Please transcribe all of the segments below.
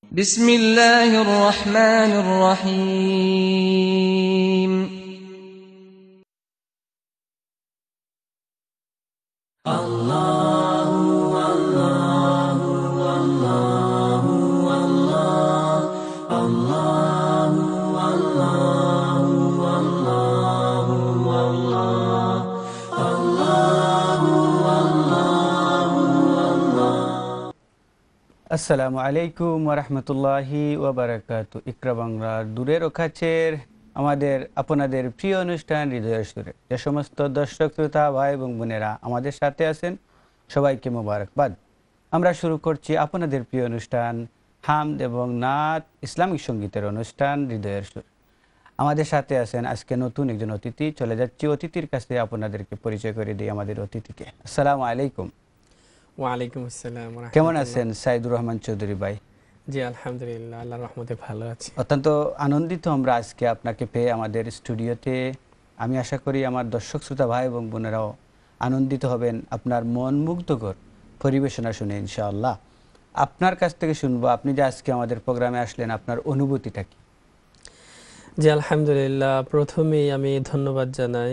بسم الله الرحمن الرحيم الله الله الله الله الله الله الله الله আসসালামু আলাইকুম ওয়া রাহমাতুল্লাহি ওয়া বারাকাতুহু। ইকরা বাংলার দূরের ও কাছের আমাদের আপনাদের প্রিয় অনুষ্ঠান হৃদয়ের সুরে যে সমস্ত দর্শক শ্রোতা ভাই এবং বোনেরা আমাদের সাথে আছেন সবাইকে মোবারকবাদ। আমরা শুরু করছি আপনাদের প্রিয় অনুষ্ঠান হামদ এবং নাত ইসলামিক সঙ্গীতের অনুষ্ঠান হৃদয়ের সুর। আমাদের সাথে আছেন আজকে নতুন একজন অতিথি। চলে যাচ্ছি অতিথির কাছে, আপনাদেরকে পরিচয় করে দিই আমাদের অতিথিকে। আসসালামু আলাইকুম। ওয়ালাইকুম আসসালাম। কেমন আছেন সাইদুর রহমান চৌধুরী ভাই? জি আলহামদুলিল্লাহ, আল্লাহর রহমতে ভালো আছি। অত্যন্ত আনন্দিত আমরা আজকে আপনাকে পেয়ে আমাদের স্টুডিওতে। আমি আশা করি আমার দর্শক শ্রোতা ভাই এবং বোনেরাও আনন্দিত হবেন আপনার মন মুগ্ধকর পরিবেশনা শুনে ইনশাআল্লাহ। আপনার কাছ থেকে শুনবো, আপনি যে আজকে আমাদের প্রোগ্রামে আসলেন, আপনার অনুভূতিটা কি? জি আলহামদুলিল্লাহ, প্রথমেই আমি ধন্যবাদ জানাই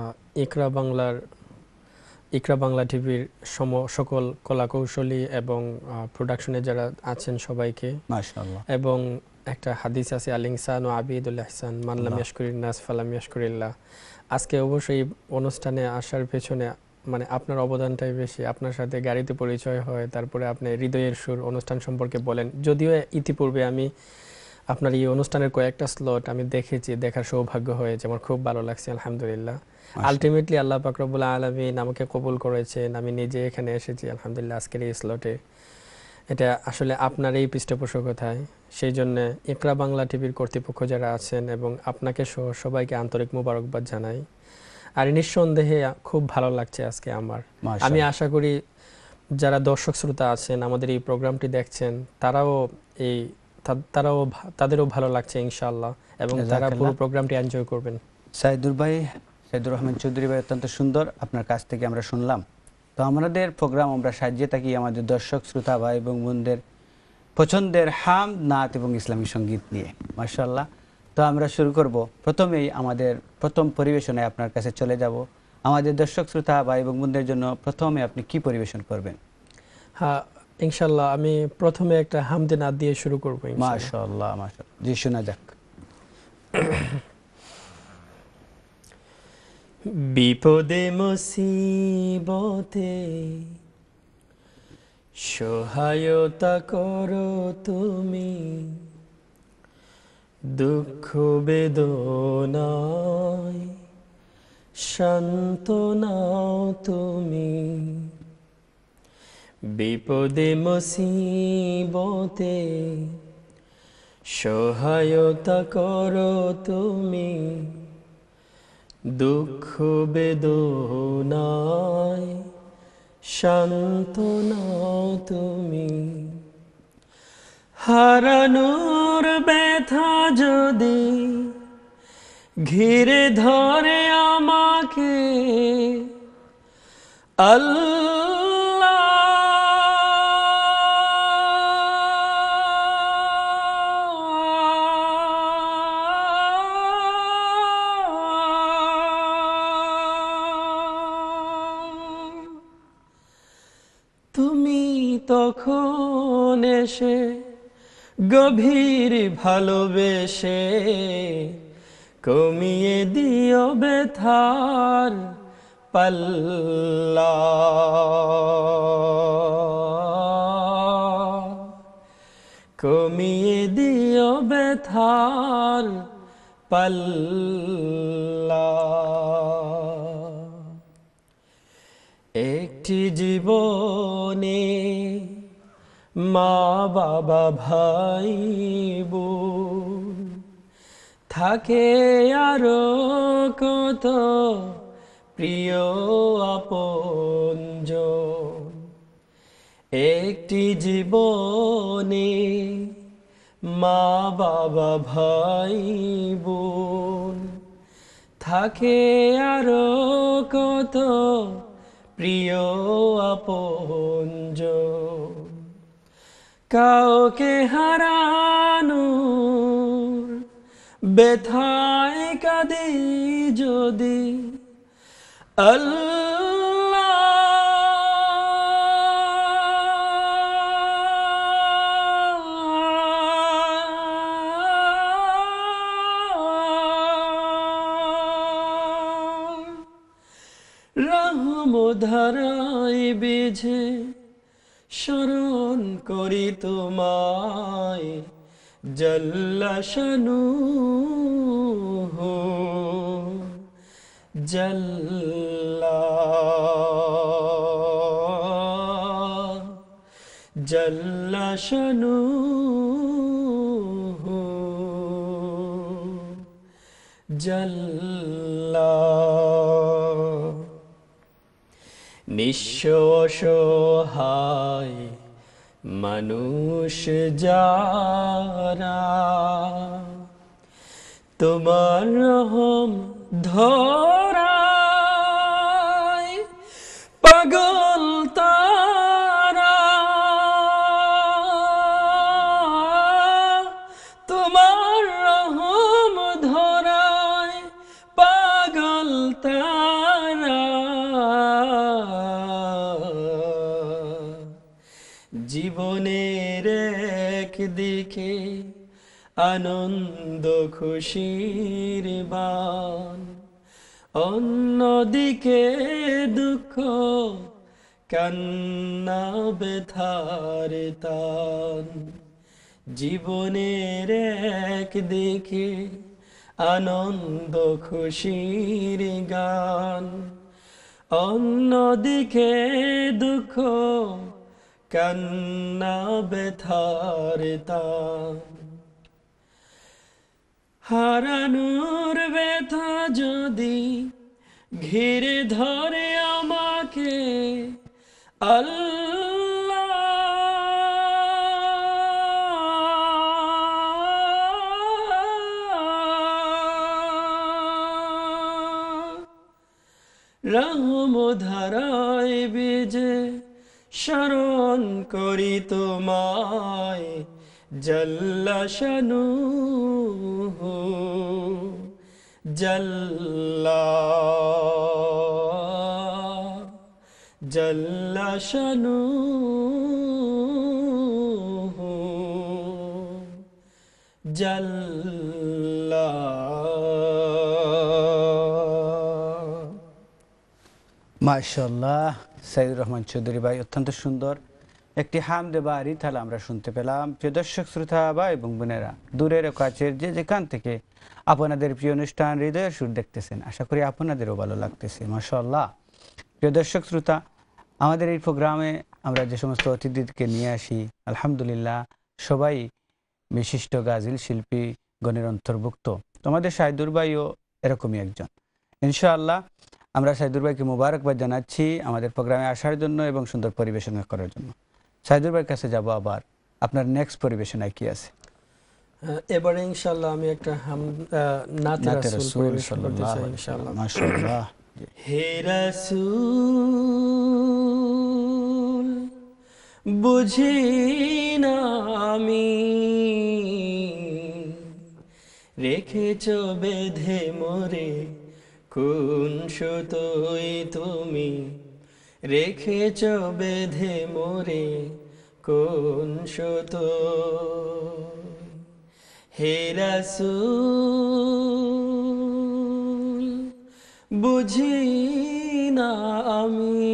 ইকরা বাংলা টিভির সকল কলাকৌশলী এবং প্রোডাকশনে যারা আছেন সবাইকে মাশাআল্লাহ। এবং একটা হাদিস আছে, আল ইনসানু আবিদুল ইহসান মান লাম ইয়াশকুরিন নাস ফালাম ইয়াশকুরিল্লাহ। আজকে অবশ্যই অনুষ্ঠানে আসার পেছনে মানে আপনার অবদানটাই বেশি। আপনার সাথে গাড়িতে পরিচয় হয়, তারপরে আপনি হৃদয়ের সুর অনুষ্ঠান সম্পর্কে বলেন। যদিও ইতিপূর্বে আমি আপনার এই অনুষ্ঠানের কয়েকটা স্লট আমি দেখেছি, দেখার সৌভাগ্য হয়েছে, আমার খুব ভালো লাগছে আলহামদুলিল্লাহ। আলটিমেটলি আল্লাহ পাক রব্বুল আলামিন আমাকে কবুল করেছেন, আমি নিজে এখানে এসেছি আলহামদুলিল্লাহ আজকের এই স্লটে। এটা আসলে আপনার এই পৃষ্ঠপোষকতায়, সেই জন্য ইকরা বাংলা টিভির কর্তৃপক্ষ যারা আছেন এবং আপনাকে সহ সবাইকে আন্তরিক মোবারকবাদ জানাই। আর নিঃসন্দেহে খুব ভালো লাগছে আজকে আমার। আমি আশা করি যারা দর্শক শ্রোতা আছেন আমাদের এই প্রোগ্রামটি দেখছেন তাদেরও ভালো লাগছে ইনশাআল্লাহ, এবং তারা পুরো প্রোগ্রামটি এনজয় করবেন। সাইদুর রহমান চৌধুরী ভাই, অত্যন্ত সুন্দর আপনার কাছ থেকে আমরা শুনলাম। তো আমাদের প্রোগ্রাম আমরা সাজিয়ে থাকি আমাদের দর্শক শ্রোতা ভাই এবং বোনদের পছন্দের হামদ, নাত এবং ইসলামী সঙ্গীত নিয়ে। মাশাআল্লাহ। তো আমরা শুরু করব। প্রথমেই আমাদের প্রথম পরিবেশনায় আপনার কাছে চলে যাব। আমাদের দর্শক শ্রোতা ভাই এবং বোনদের জন্য প্রথমে আপনি কি পরিবেশন করবেন? হ্যাঁ ইনশাআল্লাহ, আমি প্রথমে একটা হামদে নাত দিয়ে শুরু করব ইনশাআল্লাহ। মাশাআল্লাহ মাশাআল্লাহ, জি শোনা যাক। বিপদে মুসিবতে সহায়তা করো তুমি, দুঃখ বেদনায় সান্ত্বনাও তুমি। বিপদে মুসিবতে সহায়তা করো তুমি, দুঃখ বেদনায় সান্ত্বনাও তুমি। হারানোর ব্যথা যদি ঘিরে ধরে আমাকে, তুমি তখন এসে গভীর ভালোবেসে কমিয়ে দিও ব্যথার পাল্লা, কমিয়ে দিও ব্যথার পাল্লা। একটি জীবনে মা বাবা ভাই বোন থাকে আরো কত প্রিয় আপনজন। একটি জীবনে মা বাবা ভাই বোন থাকে আরো কত প্রিয় আপনজন। কাউকে হারানোর ব্যথায় কাঁদি যদি রহমধারায় বেঝে শরণ করি তোমায় জাল্লা শানুহু জাল্লা জাল্লা শানুহু জাল্লা নিঃস্ব অসহায় মানুষ যারা তোমার রহম ধরায় পাগল তারা তোমার রহম ধরায় পাগল তারা জীবনের একদিকে আনন্দ খুশির বান অন্যদিকে দুঃখ কান্না ব্যথার তান জীবনের একদিকে আনন্দ খুশির গান অন্যদিকে দুঃখ কান্না ব্যথার তান হারানোর ব্যথা যদি ঘিরে ধরে আমাকে আল্লাহ রহমধারায় বেজে শরণ করি তোমায় জাল্লা শানুহু জাল্লা জাল্লা শানুহু জাল্লা মাশাআল্লাহ সাইদুর রহমান চৌধুরী ভাই অত্যন্ত সুন্দর একটি হামদে বা রিথাল আমরা শুনতে পেলাম। প্রিয় দর্শক শ্রোতা ভাই এবং বোনেরা, দূরের ও কাছের যে যেখান থেকে আপনাদের প্রিয় অনুষ্ঠান হৃদয়ের সুর দেখতেছেন, আশা করি আপনাদেরও ভালো লাগতেছে। মাশাআল্লাহ। প্রিয় দর্শক শ্রোতা, আমাদের এই প্রোগ্রামে আমরা যে সমস্ত অতিথিকে নিয়ে আসি, আলহামদুলিল্লাহ সবাই বিশিষ্ট গাজিল শিল্পী গণের অন্তর্ভুক্ত। তোমাদের সাইদুর ভাইও এরকমই একজন। ইনশাআল্লাহ আমরা সাইদুর ভাইকে মুবারকবাদ জানাচ্ছি আমাদের প্রোগ্রামে আসার জন্য এবং সুন্দর পরিবেশনা করার জন্য। সাইদুর ভাইয়ের কাছে যাব, আবার আপনার নেক্সট পরিবেশনায় কি আছে? এবারে ইনশাআল্লাহ আমি একটা নাতে রাসূল পরিবেশন করতে চাই ইনশাআল্লাহ। মাশাআল্লাহ। হে রাসূল বুঝি না আমি রেখেছ বেঁধে মোরে কোন সুতোয় তুমি রেখেছ বেঁধে মোরে কোন সুতো হে রাসূল বুঝি না আমি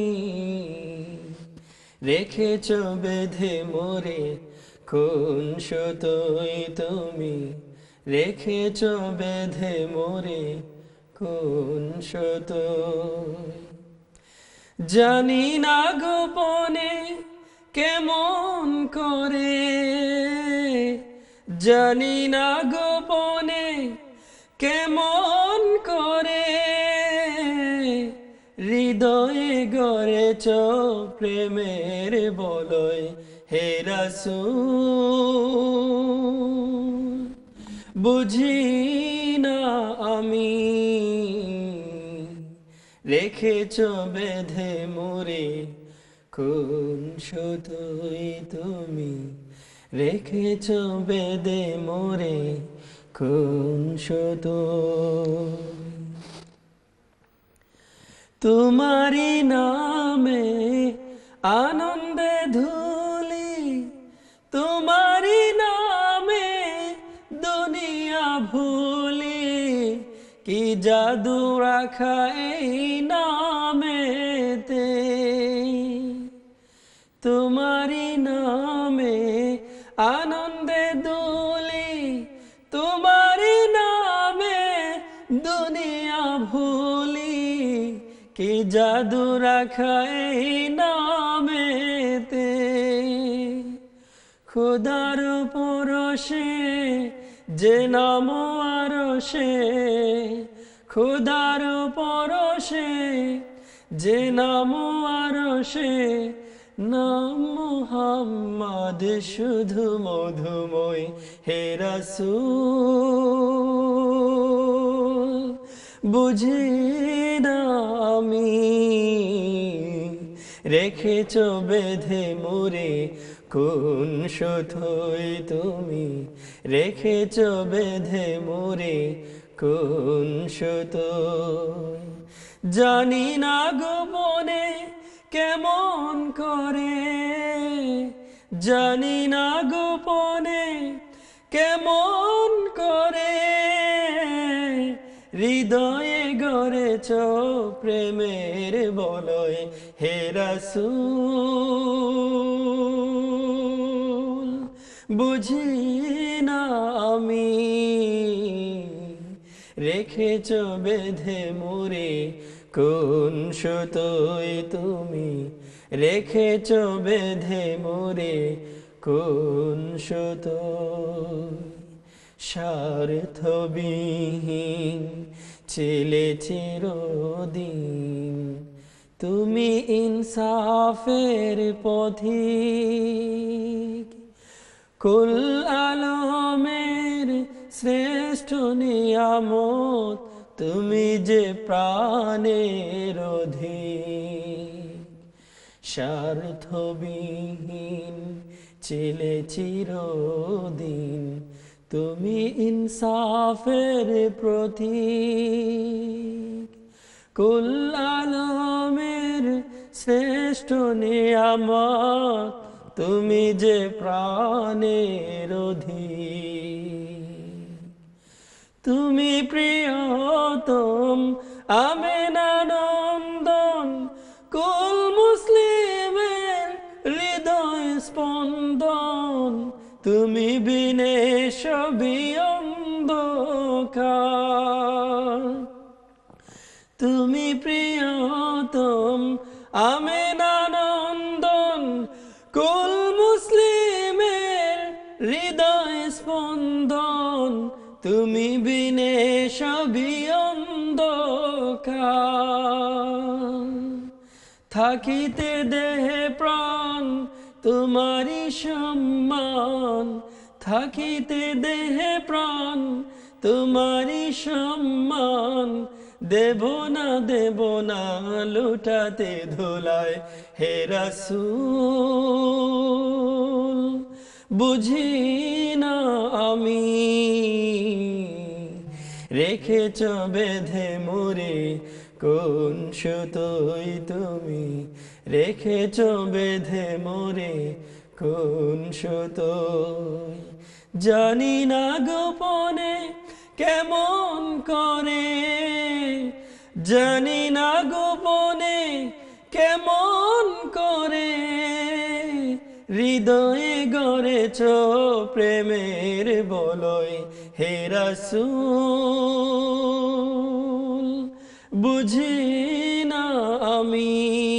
রেখেছ বেঁধে মোরে কোন সুতোয় তুমি রেখেছ বেঁধে মোরে কোন সুতোয় জানি না গোপনে কেমন করে জানি না গোপনে কেমন করে হৃদয়ে গড়েছ প্রেমের বলয় হে রাসূল বুঝি না আমি রেখেছ বেঁধে মোরে কোন সুতোই তুমি রেখেছ বেদে মোরে, কোন সুতো তোমারি নামে আনন্দে ধুলি, তোমারি নামে দুনিয়া ভুলি, কি জাদু রাখা এই নামেতে, তোমারি নামে আনন্দে দুলি, তোমারি নামে দুনিয়া ভুলি, কি জাদু রাখা এই নামেতে, খোদার পরশে যে নাম আরশে, খোদার পরশে যে নাম আরশে, নাম মুহাম্মদ শুধু মধুময় হে রাসূল, বুঝি না আমি রেখেছ বেঁধে মোরে, কোন সুতোয় তুমি রেখেছ বেঁধে মোরে, কোন সুতোয় জানি না গোপনে কেমন করে, জানি না গোপনে কেমন করে, হৃদয়ে গড়েছ প্রেমের বলয় হে রাসূল, বুঝি না আমি রেখেছ বেঁধে মোরে, কোন সুতোয় তুমি রেখেছ বেঁধে মোরে, কোন সুতোয় স্বার্থবিহীন ছিলে চিরদিন, তুমি ইনসাফের পথিক, কুল আলমের শ্রেষ্ঠ নিয়ামত, তুমি যে প্রাণের অধিক, স্বার্থবিহীন ছিলে চিরদিন, তুমি ইনসাফের প্রতীক, কুল আলমের শ্রেষ্ঠ নিয়ামত, তুমি যে প্রাণের অধিক, তুমি প্রিয়তম আমেনা নন্দন, কুল মুসলিমের হৃদয় স্পন্দন, তুমি বিনে সবই অন্ধকার, তুমি প্রিয়তম আমেনা নন্দন, কুল মুসলিমের হৃদয় স্পন্দন, তুমি বিনে সবই অন্ধকার, থাকিতে দেহে প্রাণ তোমারি সম্মান, থাকিতে দেহে প্রাণ তোমারি সম্মান, দেব না লুটাতে ধুলায় হে রাসূল, বুঝি না আমি রেখেছ বেঁধে মোরে, কোন সুতোয় তুমি রেখেছ বেঁধে মোরে, কোন সুতোয় জানি না গোপনে কেমন করে, জানি না গোপনে কেমন করে, হৃদয়ে গড়েছ প্রেমের বলয় হে রাসূল, বুঝি না আমি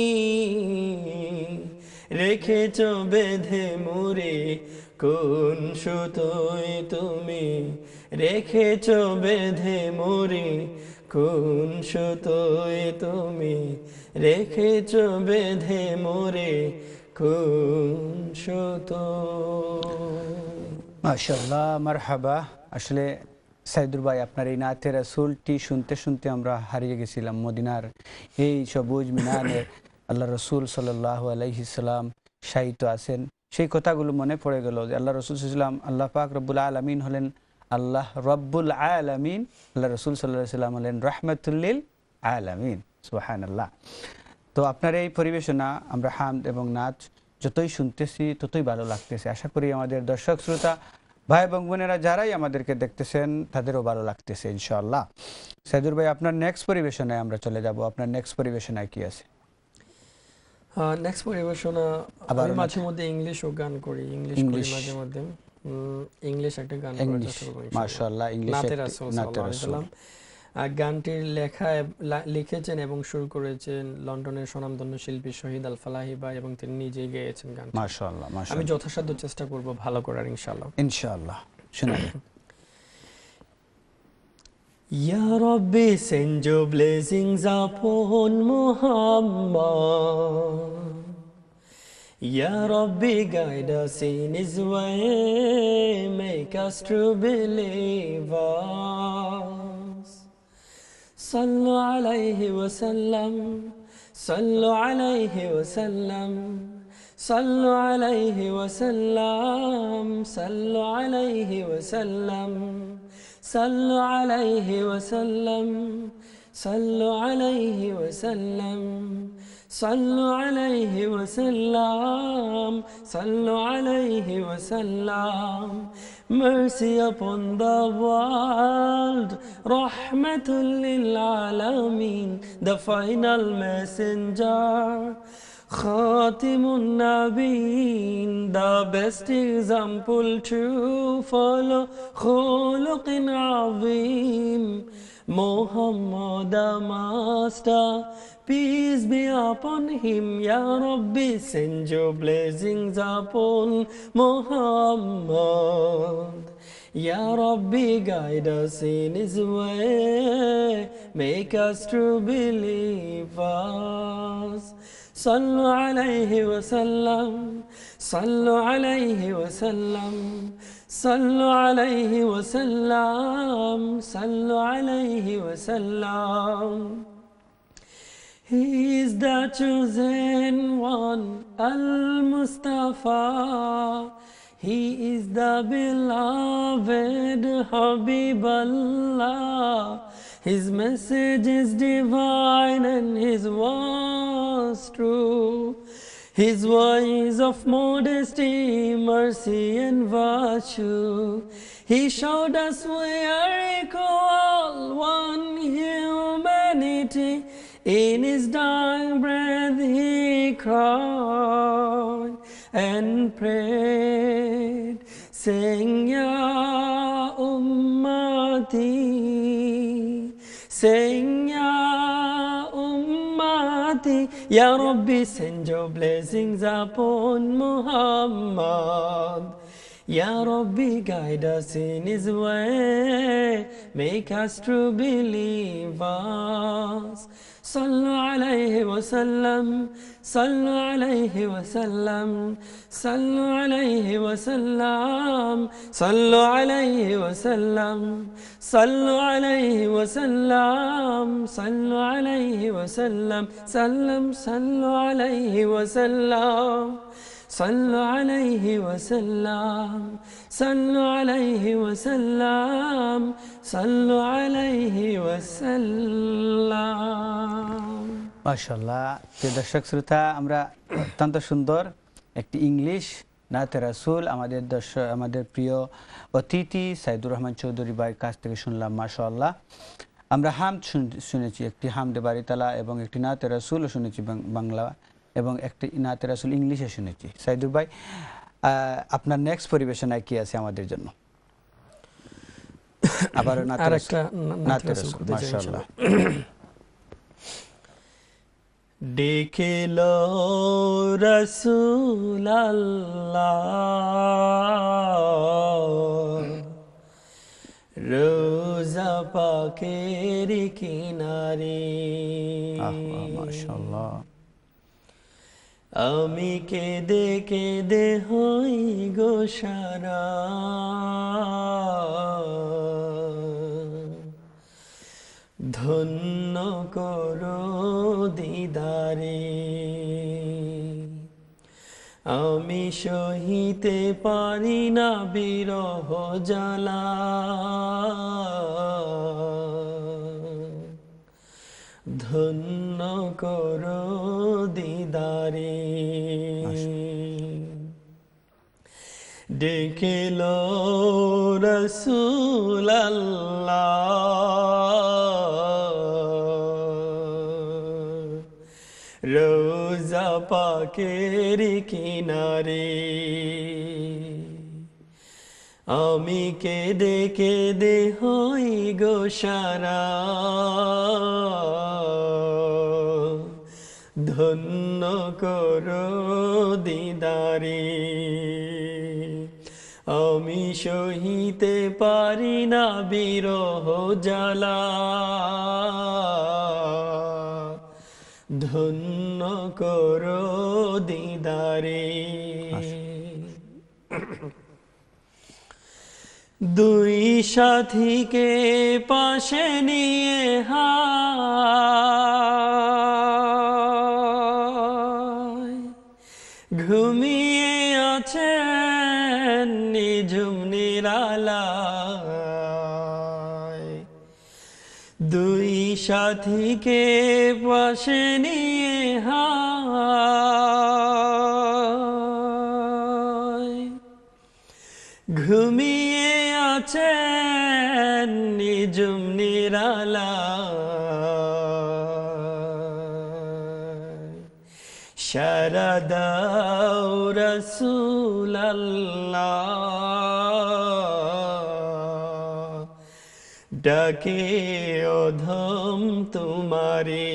রেখেছ বেঁধে মোরে, কোন সুতোয় তুমি রেখেছ বেঁধে মোরে, কোন সুতোয় তুমি রেখেছ বেঁধে মোরে, কোন সুতো। মাশাআল্লাহ, মারহাবা। আসলে সাইদুর ভাই, আপনার এই নাতে রাসূলটি শুনতে শুনতে আমরা হারিয়ে গেছিলাম মদিনার এই সবুজ মিনারের আল্লাহ রসুল সাল্লাল্লাহু আলাইহি সাল্লাম শায়িত আছেন, সেই কথাগুলো মনে পড়ে গেল যে আল্লাহ রসুল সাল্লাম, আল্লাহ পাক রব্বুল আলামিন হলেন আল্লাহ রব্বুল আলামিন, আল্লাহ রসুল সাল্লাল্লাহু আলাইহি সাল্লাম হলেন রাহমাতুল আলামিন। সুবহানাল্লাহ। তো আপনার এই পরিবেশনা আমরা হামদ এবং নাচ যতই শুনতেছি ততই ভালো লাগতেছে। আশা করি আমাদের দর্শক শ্রোতা ভাই এবং বোনেরা যারাই আমাদেরকে দেখতেছেন তাদেরও ভালো লাগতেছে ইনশাআল্লাহ। সাইদুর ভাই, আপনার নেক্সট পরিবেশনায় আমরা চলে যাব। আপনার নেক্সট পরিবেশনায় কি আছে? নেক্সট পরিবেশনা আমি মাঝে মধ্যে ইংলিশও গান করি, ইংলিশ করি মাঝে মধ্যে। ইংলিশ একটা গান করার চেষ্টা করব ইনশাআল্লাহ। মাশাআল্লাহ, ইংলিশ নাতে রাসূল। গানটির লিখেছেন এবং সুর করেছেন লন্ডনের স্বনামধন্য শিল্পী শহীদ আল ফালাহি ভাই, এবং তিনি নিজেই গেয়েছেন গানটি। মাশাআল্লাহ, মাশাআল্লাহ। আমি যথাসাধ্য চেষ্টা করব ভালো করার ইনশাআল্লাহ। ইনশাআল্লাহ শোনাবেন। Ya Rabbi, send your blessings upon Muhammad. Ya Rabbi, guide us in his way, make us true believers. Sallu alayhi wa sallam, sallu alayhi wa sallam, sallu alayhi wa sallam, sallu alayhi wa sallam. صلوا عليه وسلم صلوا عليه وسلم صلوا عليه وسلم صلوا عليه وسلم. Mercy upon the world, rahmatul lil alamin, the final messenger, Khatimun Nabeen, the best example to follow, Khuluqin Azim, Muhammad the Master, peace be upon him. Ya Rabbi, send your blessings upon Muhammad. Ya Rabbi, guide us in his way, make us true believers. صلوا عليه وسلم صلوا عليه وسلم صلوا عليه وسلم صلوا عليه وسلم. He is the chosen one, Al-Mustafa. He is the beloved Habiballah. His message is divine and his words true. His ways of modesty, mercy and virtue. He showed us we are equal, one humanity. In his dying breath he cried and prayed, saying, Ya Ummati, saying, Ya Ummati, Ya Rabbi, send your blessings upon Muhammad. Ya Rabbi, guide us in his way, make us true believers. Sallu alayhi wa sallam, sallu alayhi wa sallam, sallu alayhi wa sallam, sallu alayhi wa sallam, sallu alayhi wa sallam, sallu alayhi wa sallam, sallam, sallu alayhi wa sallam. صلوا عليه وسلم صلوا عليه وسلم صلوا عليه وسلم. মাশাআল্লাহ। প্রিয় দর্শক শ্রোতা, আমরা অত্যন্ত সুন্দর একটি English নাতে রাসূল আমাদের প্রিয় অতিথি সাইদুর রহমান চৌধুরী ভাইয়ের কাছ থেকে শুনলাম। মাশাআল্লাহ। আমরা হামদ শুনেছি, একটি হামদে বারিতালা এবং একটি নাতে রাসূলও শুনেছি বাংলা, এবং একটি নাতে রাসূল ইংলিশে শুনেছি। সাইদুর ভাই, আপনার নেক্সট পরিবেশনায় কি আছে আমাদের জন্য? আবার নাতে রাসূল। মাশাআল্লাহ। ডেকে লো রাসূল আল্লাহ, রোজা পাকের কিনারে। মাশাআল্লাহ। আমি কেঁদে কেঁদে হই গো সারা, ধন্য করো দিদারে। আমি সহিতে পারি না বিরহ জ্বালা ধন্য করো দিদারে ডেকে লো রাসূল আল্লাহ রোজা পাকের কিনারে আমি কেঁদে কেঁদে হই গো সারা ধন্য করো দিদারে আমি সহিতে পারি না বিরহ জ্বালা ধন্য করো দিদারে দুই সাথীকে পাশে নিয়ে হায় ঘুমিয়ে আছেন নিঝুম নিরালায় দুই সাথীকে পাশে নিয়ে হায় ঘুমিয়ে আছেন নিঝুম নিরালায় সারা দাও রাসূল আল্লাহ ডাকে অধম তোমারে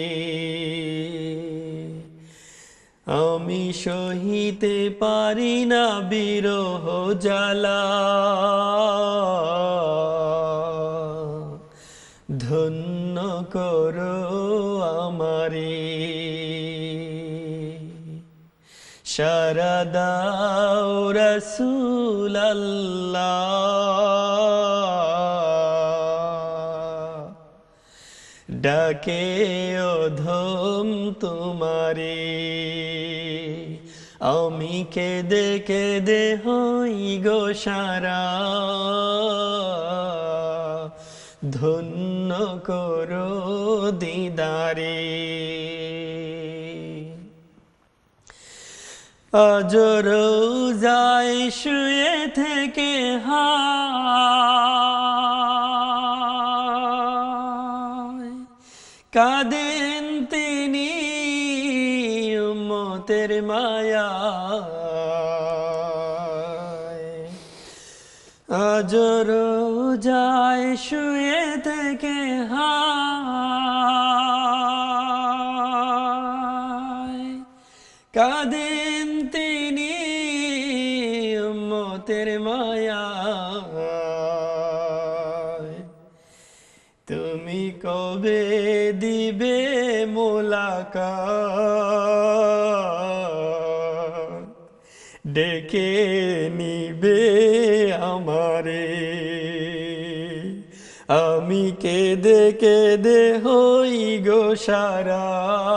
আমি সহিতে পারি না বিরহ জ্বালা ধন্য করো আমারে সারা দাও রাসূল আল্লাহ ডাকে অধম তোমারে আমি কেঁদে কেঁদে হই গো সারা ধন্য করো দিদারে আজ রোজায় শুয়ে থেকে হায় কাঁদেন তিনি উম্মতের মায়ায় আজ রোজায় শুয়ে থেকে হায় কাঁদেন তিনি উম্মতের মায়ায় তুমি কবে দিবে মোলাকাত ডেকে নিবে আমারে আমি কেঁদে কেঁদে হই গো সারা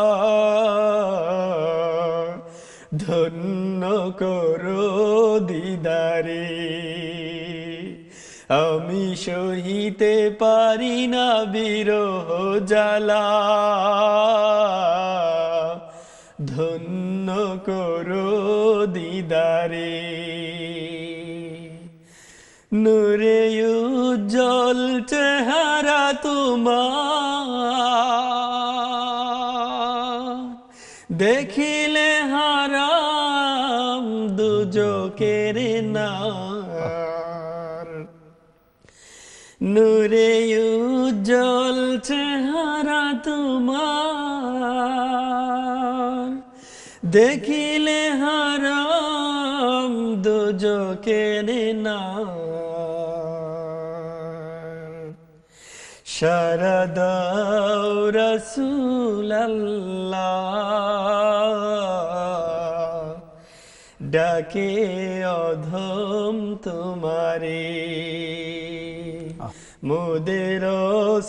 ধন্য করো দিদারে আমি সহিতে পারি না বিরহ জ্বালা ধন্য করো দিদারে নূরে উজ্জ্বল চেহারা তোমার দেখিলে হারাম দুজকের নার নূরে উজ্জ্বল চেহারা তোমার দেখিলে হারাম দুজকের নার সারা দাও রাসূল আল্লাহ ডাকে অধম তোমারে মোদের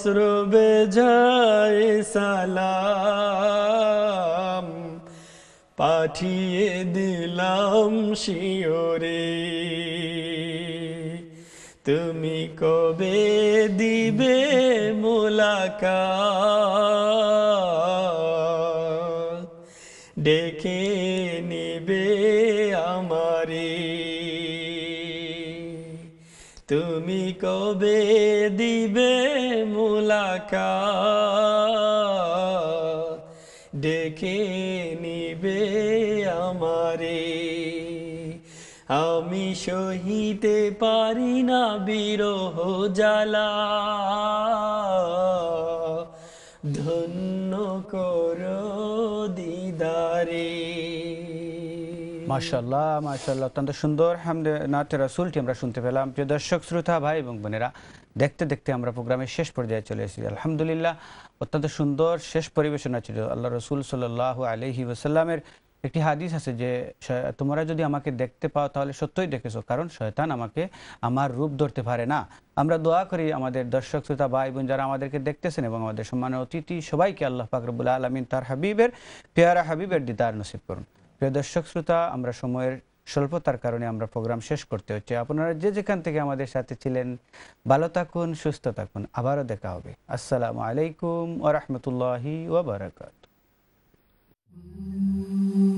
অশ্রবে যায় সালাম পাঠিয়ে দিলাম শিওরে, তুমি কবে দিবে মুলাকাত, ডেকে নিবে আমারে, তুমি কবে দিবে মুলাকাত, ডেকে নিবে আমারে। আমি সহিতে পারি না বিরহ জ্বালা, ধন্য করো দিদারে। মাশাআল্লাহ মাশাআল্লাহ, অত্যন্ত সুন্দর হামদে নাতে রাসূলটি আমরা শুনতে পেলাম। প্রিয় দর্শক শ্রোতা ভাই এবং বোনেরা, দেখতে দেখতে আমরা প্রোগ্রামের শেষ পর্যায়ে চলে এসেছি। আলহামদুলিল্লাহ, অত্যন্ত সুন্দর শেষ পরিবেশনা ছিল। আল্লাহ রসুল সাল্লাল্লাহু আলাইহি ওয়াসাল্লামের একটি হাদিস আছে যে তোমরা যদি আমাকে দেখতে পাও তাহলে সত্যই দেখেছো, কারণ শয়তান আমাকে আমার রূপ ধরতে পারে না। আমরা দোয়া করি আমাদের দর্শক শ্রোতা ভাই বোন যারা আমাদেরকে দেখতেছেন এবং আমাদের সম্মানীয় অতিথি সবাইকে আল্লাহ পাক রব্বুল আলামিন তার হাবিবের পেয়ারা হাবিবের দিদার নসিব করুন। প্রিয় দর্শক শ্রোতা, আমরা সময়ের স্বল্পতার কারণে আমরা প্রোগ্রাম শেষ করতে হচ্ছে। আপনারা যে যেখান থেকে আমাদের সাথে ছিলেন ভালো থাকুন, সুস্থ থাকুন, আবারও দেখা হবে। আসসালামু আলাইকুম ওয়া রাহমাতুল্লাহি ওয়া বারাকাতুহু।